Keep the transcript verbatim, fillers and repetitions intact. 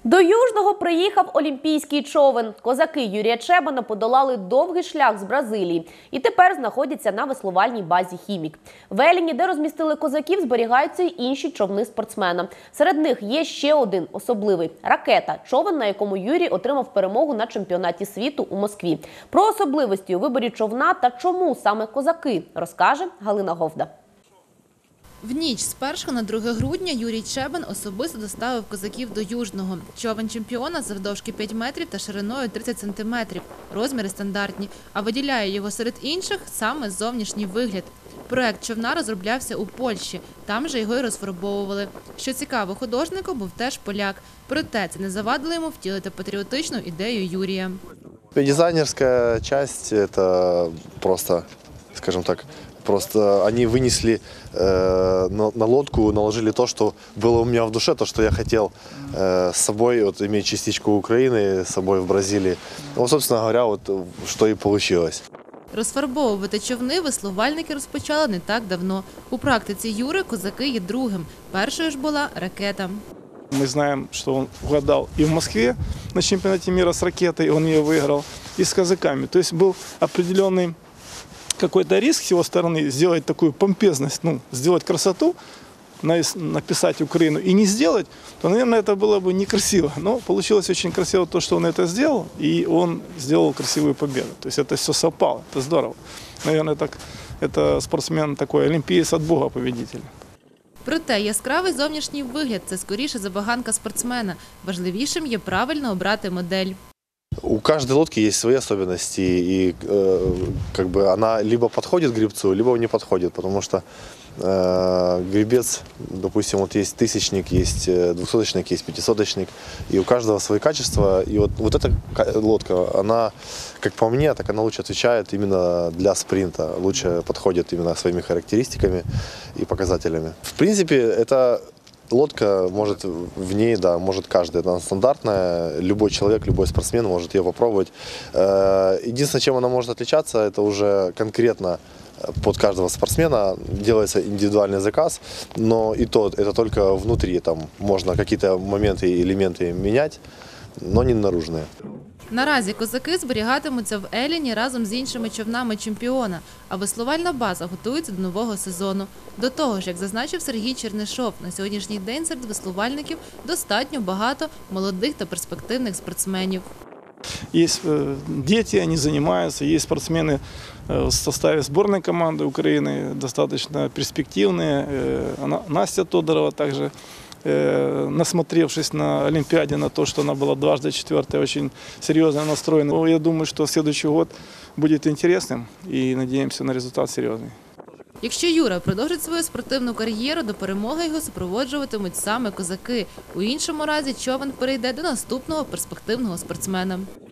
До Южного приїхав олімпійський човен. Козаки Юрія Чебана подолали довгий шлях з Бразилії і тепер знаходяться на веслувальній базі «Хімік». В Еліні, де розмістили козаків, зберігаються й інші човни спортсмена. Серед них є ще один особливий – «Ракета» – човен, на якому Юрій отримав перемогу на чемпіонаті світу у Москві. Про особливості у виборі човна та чому саме козаки – розкаже Галина Говда. В ніч з першого на друге грудня Юрій Чебан особисто доставив козаків до Южного. Човен чемпіона завдовжки п'ять метрів та шириною тридцять сантиметрів. Розміри стандартні. А виділяє його серед інших саме зовнішній вигляд. Проект човна розроблявся у Польщі. Там же його й розфарбовували. Що цікаво, художником був теж поляк. Проте це не завадило йому втілити патріотичну ідею Юрія. Дизайнерская часть – это просто, скажем так, просто они вынесли э, на, на лодку, наложили то, что было у меня в душе, то, что я хотел э, с собой, вот, иметь частичку Украины, с собой в Бразилии. Вот, собственно говоря, вот, что и получилось. Розфарбовувати човни веслувальники розпочали не так давно. У практиці Юри козаки є другим. Першою ж була «Ракета». Мы знаем, что он угадал и в Москве на чемпионате мира с «Ракетой», он ее выиграл, и с казаками. То есть был определенный какой-то риск с его стороны сделать такую помпезность, ну, сделать красоту, написать Украину и не сделать, то, наверное, это было бы некрасиво. Но получилось очень красиво то, что он это сделал, и он сделал красивую победу. То есть это все совпало, это здорово. Наверное, так, это спортсмен такой, олимпиец от Бога победитель. Проте яскравий зовнішній вигляд – це скоріше забаганка спортсмена. Важливішим є правильно обрати модель. У каждой лодки есть свои особенности, и э, как бы она либо подходит к гребцу, либо не подходит, потому что э, гребец, допустим, вот есть тысячник, есть двухсоточник, есть пятисоточник, и у каждого свои качества. И вот, вот эта лодка, она, как по мне, так она лучше отвечает именно для спринта, лучше подходит именно своими характеристиками и показателями. В принципе, это... Лодка может в ней, да, может каждый. Она стандартная, любой человек, любой спортсмен может ее попробовать. Единственное, чем она может отличаться, это уже конкретно под каждого спортсмена делается индивидуальный заказ, но и то, это только внутри, там можно какие-то моменты и элементы менять, но не наружные. Наразі козаки зберігатимуться в Еліні разом з іншими човнами чемпіона, а веслувальна база готується до нового сезону. До того ж, як зазначив Сергій Чернишов, на сьогоднішній день серед веслувальників достатньо багато молодих та перспективних спортсменів. Есть дети, они занимаются, есть спортсмены в составе сборной команды Украины, достаточно перспективные. Настя Тодорова также, насмотревшись на Олимпиаде, на то, что она была дважды четвертая, очень серьезно настроена. Я думаю, что следующий год будет интересным и надеемся на результат серьезный. Якщо Юра продовжить свою спортивну кар'єру, до перемоги його супроводжуватимуть саме козаки. У іншому разі човен перейде до наступного перспективного спортсмена.